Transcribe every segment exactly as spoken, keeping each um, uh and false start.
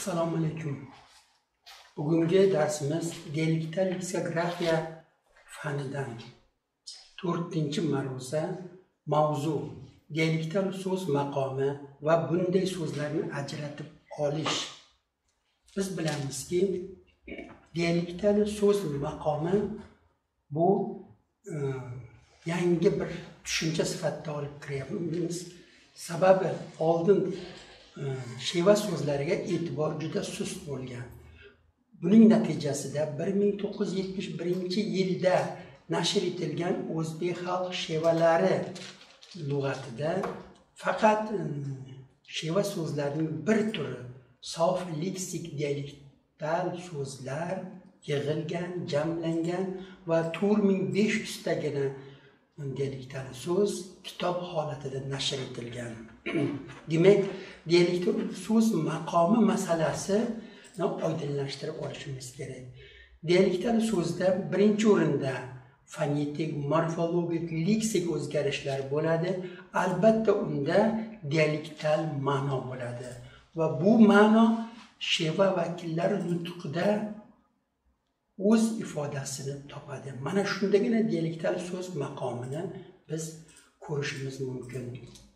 Assalomu alaykum. Bugungi darsimiz dialektal leksikografiya fanidan to'rtinchi ma'ruza mavzu dialektal so'z maqomi va bunday so'zlarni ajratib olish. Biz bilamizki, dialektal so'z maqomi bu e, yangi bir tushuncha sifatida olib kiryapmiz. Sababi oldin e, sheva so'zlariga e'tibor juda sust bo'lgan. Buning natijasida bir ming to'qqiz yuz yetmish birinchi yilda nashr etilgan o'zbek xalq shevalari lug'atida faqat e, sheva so'zlarining bir turi sof leksik dialektal so'zlar yig'ilgan, jamlangan va to'rt ming besh yuz tagina dialektal so'z kitob holatida nashr etilgan. Demak, dialektal so'z maqomi masalasini oydinlashtirib olishimiz kerak. Dialektal so'zda birinchi o'rinda fonetik, morfologik, leksik o'zgarishlar bo'ladi. Albatta unda dialektal ma'no bo'ladi va bu ma'no sheva vakillari nutqida o'z ifodasini topadi. Mana shundagina dialektal so'z maqomini biz ko'rishimiz mumkin.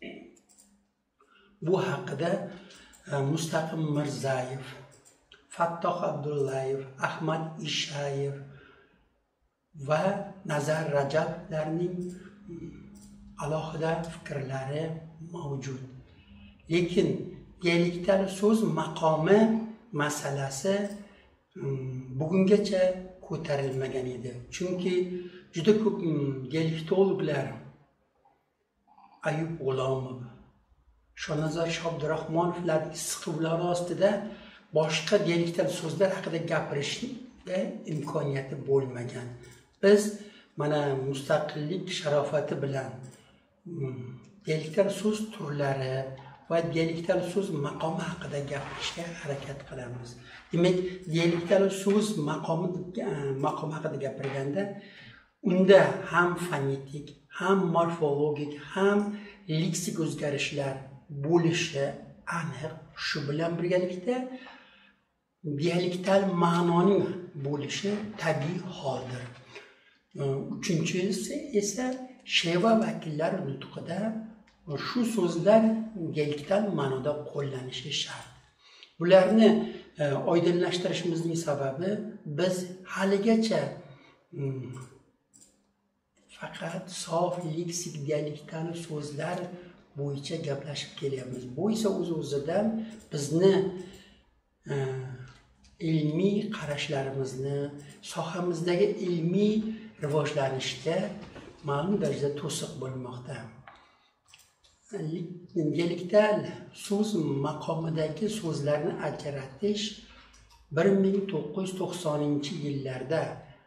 Bu haqida Mustaqim Mirzayev, Fattoh Abdullayev, Ahmad Ishayev va Nazar Rajablarning alohida fikrlari mavjud. Lekin dialektal so'z maqomi masalasi bugungacha ko'tarilmagan edi. Chunki juda ko'p dialektologlar Ayub G'ulomov, Shonazor Shabdurahmonovlarning siquvlari ostida boshqa dialektal so'zlar haqida gapirishga imkoniyati bo'lmagan. Biz mana mustaqillik sharofati bilan dialektal so'z turlari va dialektal so'z maqomi haqida gapirishga harakat qilamiz. Demak, dialektal so'z maqomi maqomi haqida gapirganda unda ham fonetik, ham morfologik, ham leksik o'zgarishlar bo'lishi aniq. Shu bilan birgalikda dialektal ma'noning bo'lishi tabiiy holdir. Uchinchisi esa sheva vakillari nutqida shu so'zlar dialektal ma'noda qo'llanishi shart. Bularni e, oydinlashtirishimizning sababi biz haligacha hmm, faqat sof leksik dialektal so'zlar bo'yicha gaplashib kelyapmiz. Bu esa o'z-o'zidan bizni e, ilmiy qarashlarimizni, sohamizdagi ilmiy rivojlanishga ma'lum darajada to'siq bo'lmoqda. Dialektal so'z maqomidagi so'zlarni ajratish bir ming to'qqiz yuz to'qsoninchi yillarda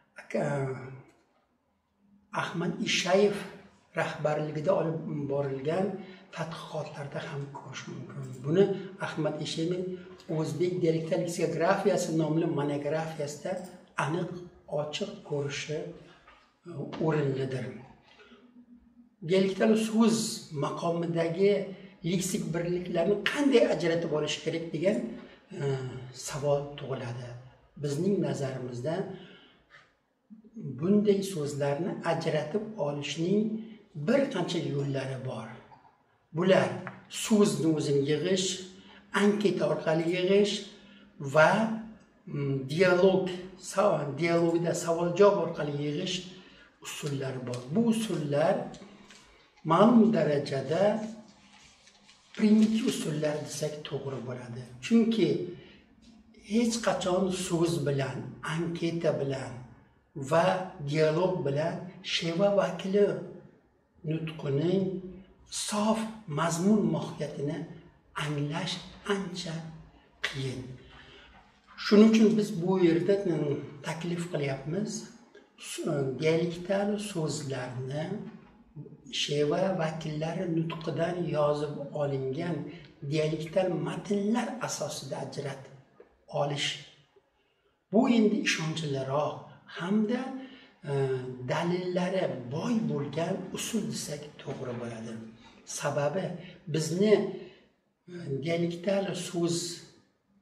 Ahmad Ishayev rahbarligida olib borilgan tadqiqotlarda ham ko'rish mumkin. Buni Ahmad Ishayevning O'zbek dialektal leksikografiyasi nomli monografiyasida aniq ochiq ko'rishi o'rinlidir. Dialektal so'z maqomidagi leksik birliklarni qanday ajratib olish kerak degan e, savol tug'iladi. Bizning nazarimizda bunday so'zlarni ajratib olishning bir qancha yo'llari bor. Bular so'zni o'zini yig'ish, anketa orqali yig'ish va dialog, dialogda savol-javob orqali yig'ish usullari bor. Bu usullar ma'lum darajada primitiv usullar desak to'g'ri bo'ladi. Chunki hech qachon so'z bilan, anketa bilan va dialog bilan sheva vakili nutqining sof mazmun mohiyatini anglash ancha qiyin. Shuning uchun biz bu yerda taklif qilyapmiz, dialektal so'zlarni sheva vakillari nutqidan yozib olingan dialektal matnlar asosida ajratib olish. Bu endi ishonchliroq hamda e, dalillari boy bo'lgan usul desak to'g'ri bo'ladi. Sababi bizni e, dialektal so'z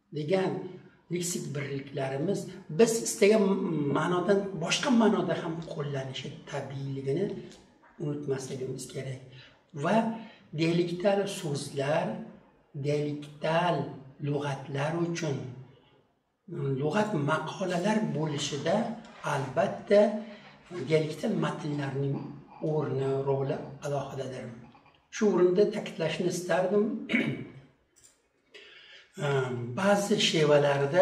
degan leksik birliklarimiz biz istagan ma'nodan boshqa ma'noda ham qo'llanishi tabiiyligini unutmasligimiz kerak. Va dialektal so'zlar, dialektal lug'atlar uchun lug'at maqolalar bo'lishida albatta dialektal matnlarning o'rni, roli alohidadir. Shu o'rinda ta'kidlashni istardim. Ba'zi shevalarda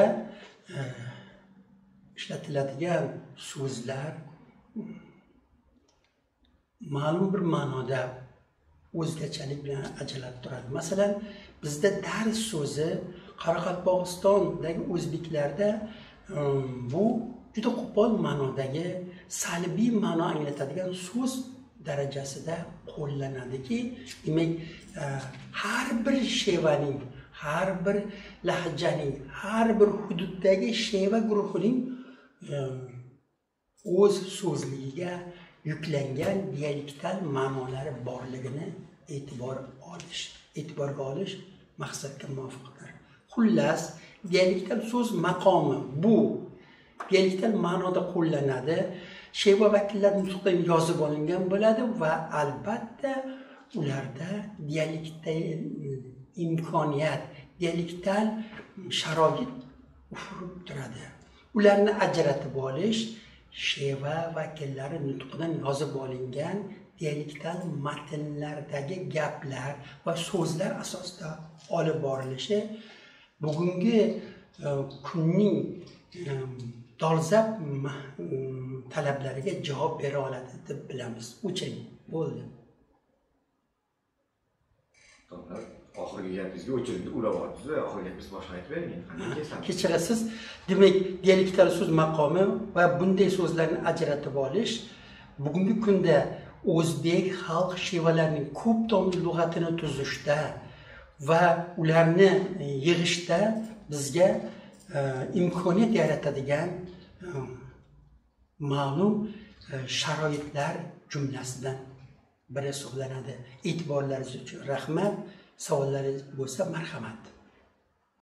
ishlatiladigan so'zlar ma'lum bir ma'noda o'zgachalik bilan ajralib turadi. Masalan, bizda dars so'zi Qoraqalpog'istondagi o'zbeklarda bu juda qo'pol ma'nodagi salbiy ma'no anglatadigan so'z darajasida qo'llanadiki, demak, har bir shevaning, har bir lahjaning, har bir hududdagi sheva guruhining o'z so'zligiga yuklangan dialektal ma'nolari borligini e'tibor olish, e'tiborga olish maqsadga muvofiqdir. Xullas, dialektal so'z maqomi bu dialektal ma'noda qo'llanadi. Sheva vakillari nutqdan yozib olingan bo'ladi va albatta ularda dialektal imkoniyat, dialektal sharoit ufurib turadi. Ularni ajratib olish sheva vakillari nutqidan yozib olingan dialektal matnlardagi gaplar va so'zlar asosida olib borilishi bugungi kunning dolzarb talablariga javob bera oladi deb bilamiz. O'ching, bo'ldi. To'g'ri. Oxirgi gapingizga o'chirib ulavordingiz va oxirgi gapingizni boshqa aytib bering. Kechirasiz. Demak, dialektal so'z maqomi va bunday so'zlarni ajratib olish bugungi kunda o'zbek xalq shevalarining ko'p tomli lug'atini tuzishda va ularni yig'ishda bizga imkoniyat yaratadigan ma'lum sharoitlar jumlasidan biri hisoblanadi. E'tiborlaringiz uchun rahmat. Savollaringiz bo'lsa marhamat.